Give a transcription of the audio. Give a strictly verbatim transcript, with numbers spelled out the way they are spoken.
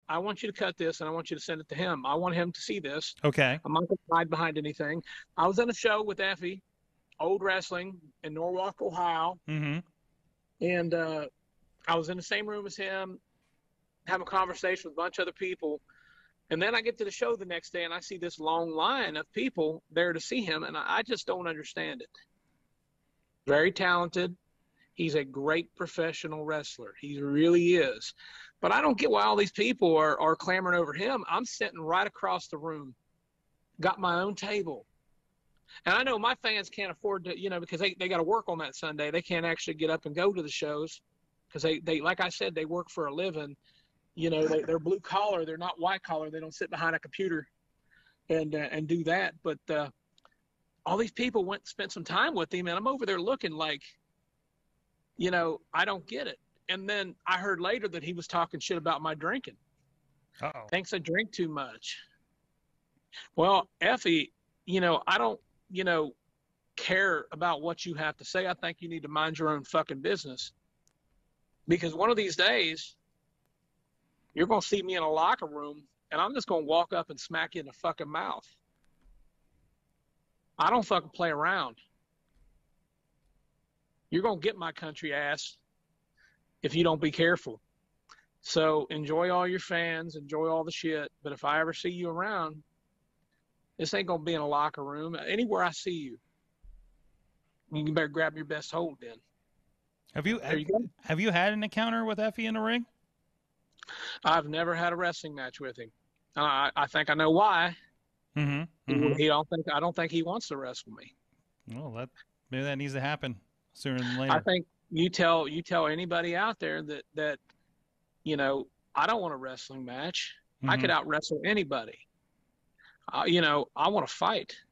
I want you to cut this and I want you to send it to him. I want him to see this. Okay. I'm not going to hide behind anything. I was in a show with Effie, Old Wrestling in Norwalk, Ohio. Mm-hmm. And uh, I was in the same room as him, having a conversation with a bunch of other people. And then I get to the show the next day and I see this long line of people there to see him. And I just don't understand it. Very talented. He's a great professional wrestler. He really is. But I don't get why all these people are, are clamoring over him. I'm sitting right across the room, got my own table. And I know my fans can't afford to, you know, because they, they got to work on that Sunday. They can't actually get up and go to the shows because they, they, like I said, they work for a living. You know, they, they're blue collar. They're not white collar. They don't sit behind a computer and uh, and do that. But uh, all these people went and spent some time with him, and I'm over there looking like, you know, I don't get it. And then I heard later that he was talking shit about my drinking. Uh-oh. Thinks I drink too much. Well, Effie, you know, I don't, you know, care about what you have to say. I think you need to mind your own fucking business. Because one of these days, you're going to see me in a locker room, and I'm just going to walk up and smack you in the fucking mouth. I don't fucking play around. You're going to get my country ass if you don't be careful. So enjoy all your fans, enjoy all the shit. But if I ever see you around, this ain't going to be in a locker room. Anywhere I see you, you better grab your best hold then. Have you, have, you go. have you had an encounter with Effie in the ring? I've never had a wrestling match with him. Uh, I, I think I know why. Mm-hmm. Mm-hmm. He, he don't think I don't think he wants to wrestle me. Well, that maybe that needs to happen sooner than later. I think you tell you tell anybody out there that that you know I don't want a wrestling match. Mm-hmm. I could out wrestle anybody. Uh, you know I want to fight.